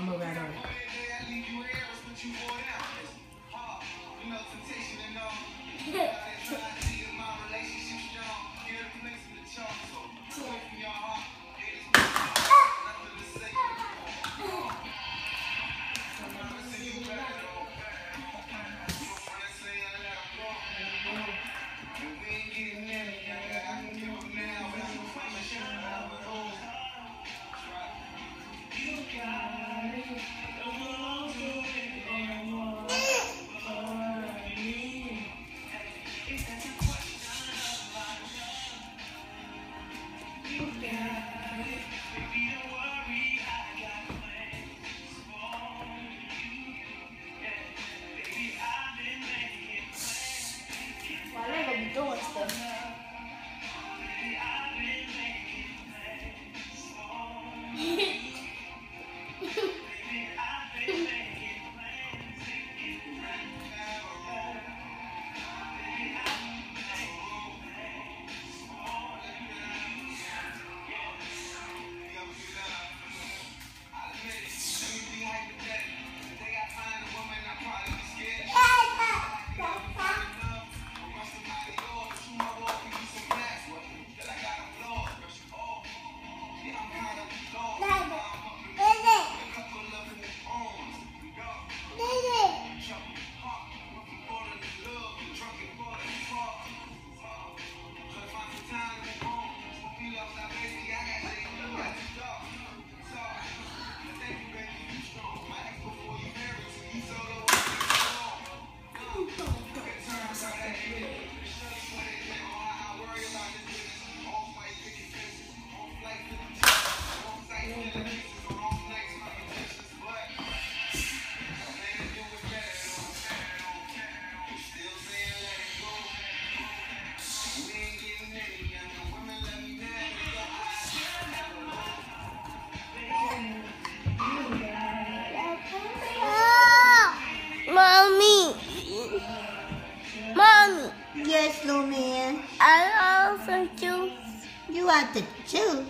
move right over. Doing stuff. Mommy. Yes, little man. I love some juice. You want the juice?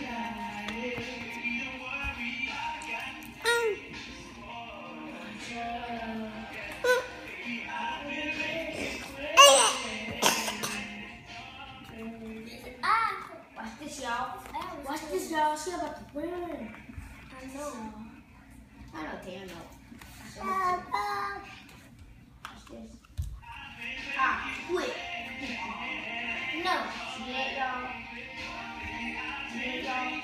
Watch this, y'all. Watch this, y'all. She about to win. I know. I know, Tam. Watch this. Quit. No. See that, y'all? See that, y'all?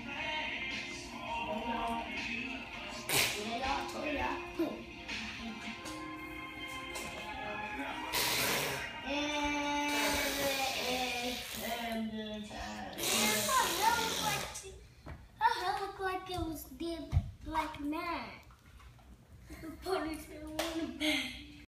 See that, y'all? Told y'all. Quit. Her looked like it was dead like mad. The ponytail on the back.